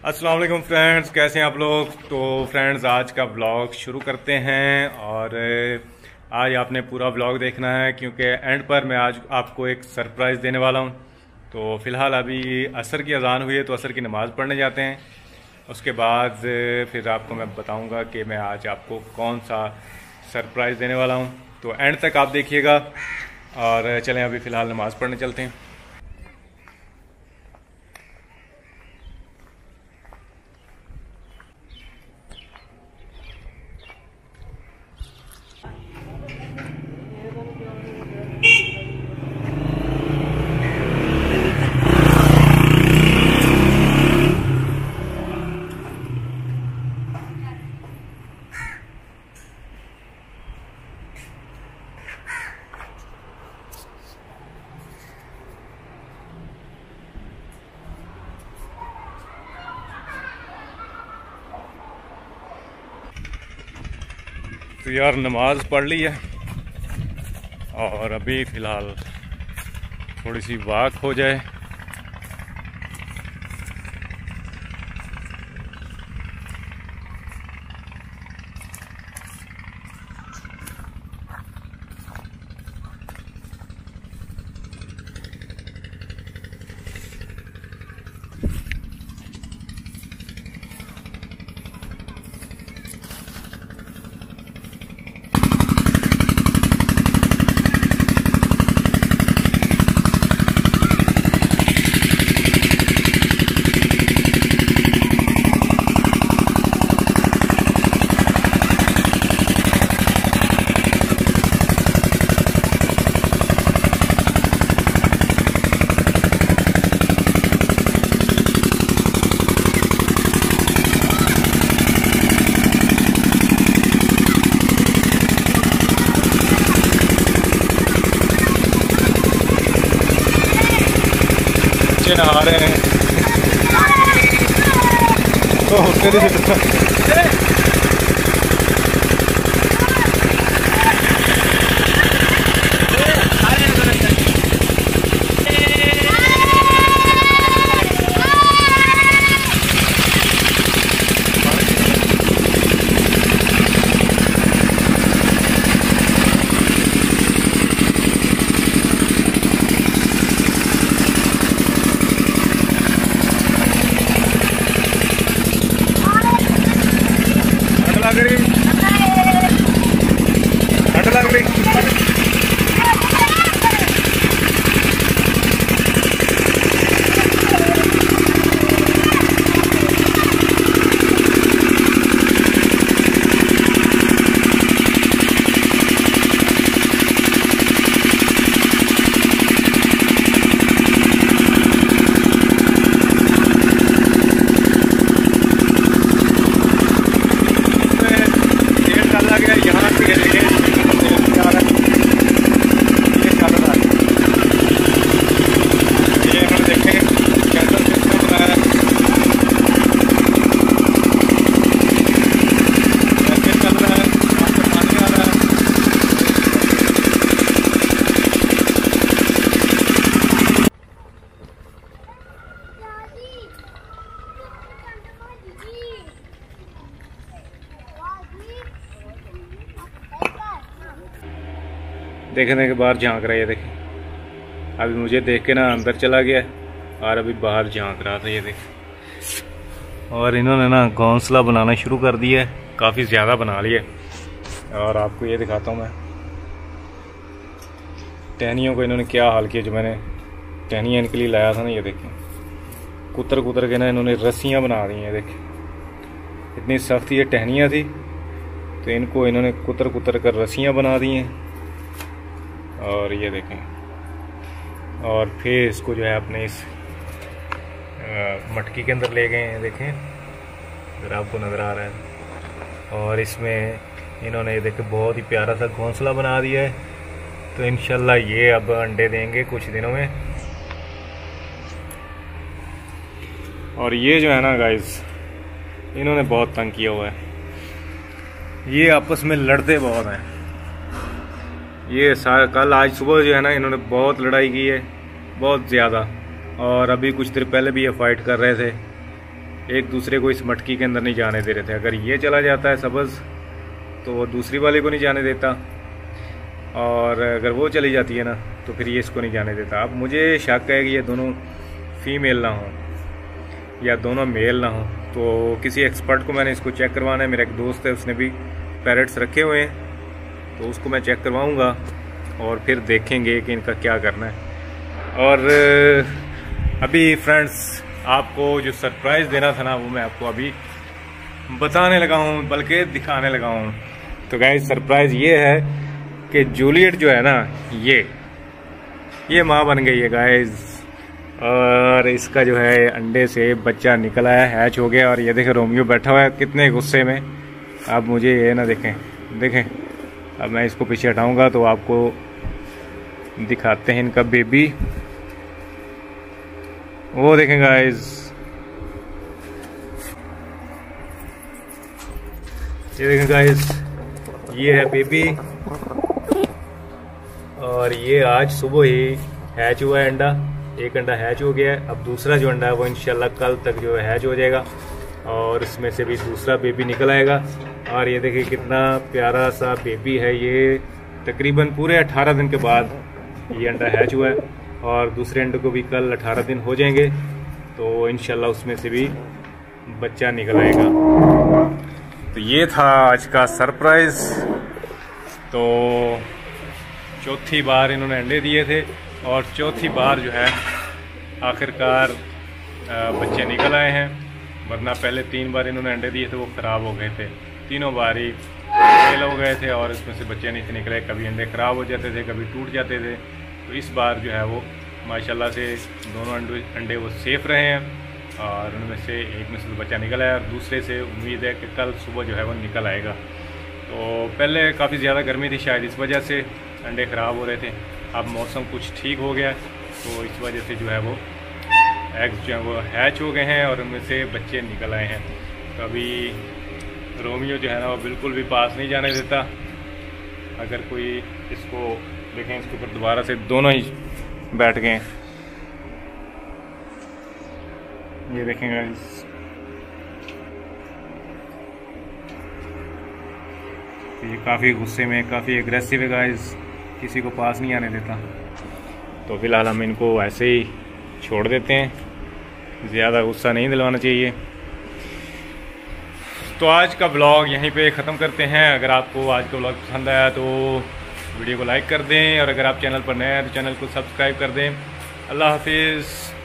अस्सलाम वालेकुम फ्रेंड्स, कैसे हैं आप लोग। तो फ्रेंड्स आज का ब्लॉग शुरू करते हैं और आज आपने पूरा ब्लॉग देखना है क्योंकि एंड पर मैं आज आपको एक सरप्राइज़ देने वाला हूं। तो फ़िलहाल अभी असर की अज़ान हुई है तो असर की नमाज़ पढ़ने जाते हैं। उसके बाद फिर आपको मैं बताऊंगा कि मैं आज आपको कौन सा सरप्राइज़ देने वाला हूं। तो एंड तक आप देखिएगा और चलें अभी फ़िलहाल नमाज़ पढ़ने चलते हैं। तो यार नमाज़ पढ़ ली है और अभी फ़िलहाल थोड़ी सी वॉक हो जाए। नहा रहे हैं तो ठंड लग रही। देखने के बाहर झांक रहा है, ये देखें। अभी मुझे देख के ना अंदर चला गया और अभी बाहर झांक रहा था, ये देखें। और इन्होंने ना घोंसला बनाना शुरू कर दिया है, काफ़ी ज़्यादा बना लिया। और आपको ये दिखाता हूँ मैं टहनियों को इन्होंने क्या हाल किया। जो मैंने टहनियाँ इनके लिए लाया था ना, ये देखें, कुतर कुतर के ना इन्होंने रस्सियाँ बना दी हैं। देखें इतनी सख्त ये टहनियाँ थी तो इनको इन्होंने कुतर कुतर कर रस्सियाँ बना दी हैं। और ये देखें, और फिर इसको जो है अपने इस मटकी के अंदर ले गए हैं। देखें अगर आपको नज़र आ रहा है। और इसमें इन्होंने ये देखें बहुत ही प्यारा सा घोंसला बना दिया है। तो इंशाल्लाह ये अब अंडे देंगे कुछ दिनों में। और ये जो है ना गाइस, इन्होंने बहुत तंग किया हुआ है। ये आपस में लड़ते बहुत हैं। ये कल आज सुबह जो है ना इन्होंने बहुत लड़ाई की है, बहुत ज़्यादा। और अभी कुछ देर पहले भी ये फाइट कर रहे थे एक दूसरे को इस मटकी के अंदर नहीं जाने दे रहे थे। अगर ये चला जाता है सब्ज़ तो वो दूसरी वाले को नहीं जाने देता, और अगर वो चली जाती है ना तो फिर ये इसको नहीं जाने देता। अब मुझे शक है कि ये दोनों फीमेल ना हो या दोनों मेल ना हो, तो किसी एक्सपर्ट को मैंने इसको चेक करवाना है। मेरा एक दोस्त है, उसने भी पैरेट्स रखे हुए हैं, तो उसको मैं चेक करवाऊँगा और फिर देखेंगे कि इनका क्या करना है। और अभी फ्रेंड्स आपको जो सरप्राइज़ देना था ना वो मैं आपको अभी बताने लगा हूँ, बल्कि दिखाने लगा हूँ। तो गाइस सरप्राइज़ ये है कि जूलियट जो है ना ये माँ बन गई है गाइस, और इसका जो है अंडे से बच्चा निकल आया, हैच हो गया। और ये देखें रोमियो बैठा हुआ है कितने गुस्से में। अब मुझे ये ना देखें अब मैं इसको पीछे हटाऊंगा तो आपको दिखाते हैं इनका बेबी। वो देखें गाइस, ये देखें गाइस, ये है बेबी, और ये आज सुबह ही हैच हुआ है अंडा। एक अंडा हैच हो गया है, अब दूसरा जो अंडा है वो इंशाल्लाह कल तक जो है हैच हो जाएगा और इसमें से भी दूसरा बेबी निकल आएगा। और ये देखिए कितना प्यारा सा बेबी है। ये तकरीबन पूरे 18 दिन के बाद ये अंडा हैच हुआ है, और दूसरे अंडे को भी कल 18 दिन हो जाएंगे, तो इंशाल्लाह उसमें से भी बच्चा निकल आएगा। तो ये था आज का सरप्राइज़। तो चौथी बार इन्होंने अंडे दिए थे और चौथी बार जो है आखिरकार बच्चे निकल आए हैं, वरना पहले 3 बार इन्होंने अंडे दिए थे वो ख़राब हो गए थे। तीनों बार ही फेल हो गए थे और इसमें से बच्चे नहीं थे निकले। कभी अंडे ख़राब हो जाते थे, कभी टूट जाते थे। तो इस बार जो है वो माशाल्लाह से दोनों अंडे वो सेफ़ रहे हैं, और उनमें से एक में से तो बच्चा निकल आया और दूसरे से उम्मीद है कि कल सुबह जो है वो निकल आएगा। तो पहले काफ़ी ज़्यादा गर्मी थी, शायद इस वजह से अंडे ख़राब हो रहे थे। अब मौसम कुछ ठीक हो गया तो इस वजह से जो है वो एग्स जो है वो हैच हो गए हैं और उनमें से बच्चे निकल आए हैं। तो अभी रोमियो जो है ना वो बिल्कुल भी पास नहीं जाने देता। अगर कोई इसको देखें, इसके ऊपर दोबारा से दोनों ही बैठ गए। ये देखेंगे ये काफ़ी गुस्से में, काफ़ी एग्रेसिव है गाइस, किसी को पास नहीं आने देता। तो फिलहाल हम इनको ऐसे ही छोड़ देते हैं, ज़्यादा गुस्सा नहीं दिलवाना चाहिए। तो आज का ब्लॉग यहीं पे ख़त्म करते हैं। अगर आपको आज का ब्लॉग पसंद आया तो वीडियो को लाइक कर दें, और अगर आप चैनल पर नए हैं तो चैनल को सब्सक्राइब कर दें। अल्लाह हाफिज़।